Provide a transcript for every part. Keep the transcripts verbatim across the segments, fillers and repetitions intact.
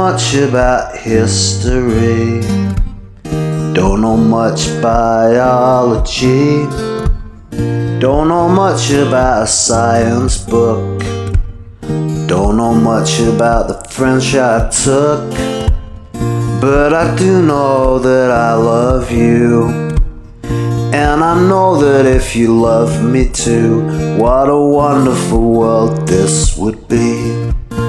much about history, don't know much biology, don't know much about a science book, don't know much about the French I took, but I do know that I love you, and I know that if you love me too, what a wonderful world this would be.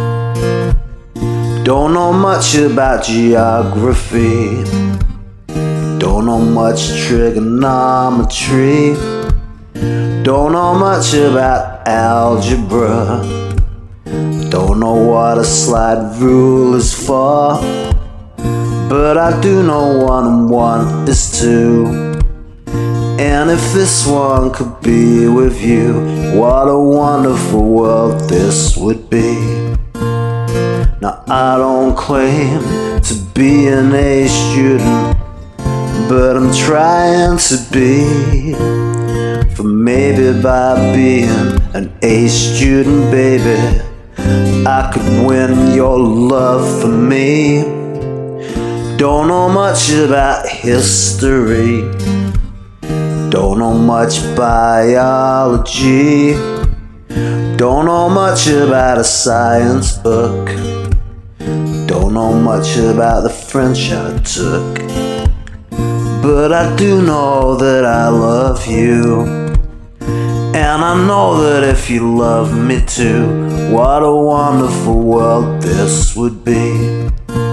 Don't know much about geography, don't know much trigonometry, don't know much about algebra, don't know what a slide rule is for, but I do know one and one is two. And if this one could be with you, what a wonderful world this would be. Now I don't claim to be an A student, but I'm trying to be. For maybe by being an A student, baby, I could win your love for me. Don't know much about history, don't know much biology, don't know much about a science book, don't know much about the French I took, but I do know that I love you, and I know that if you love me too, what a wonderful world this would be.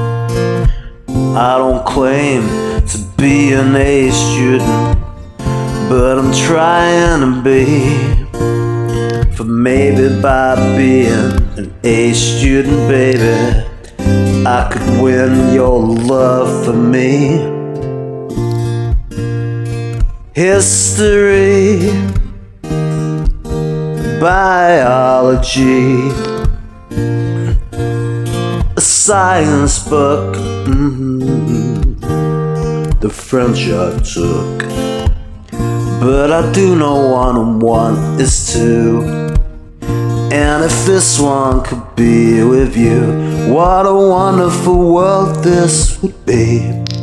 I don't claim to be an A student, but I'm trying to be. For maybe by being an A student, baby, I could win your love for me. History, biology, a science book, mm-hmm, the French I took, but I do know one and one is two. And if this one could be with you, what a wonderful world this would be.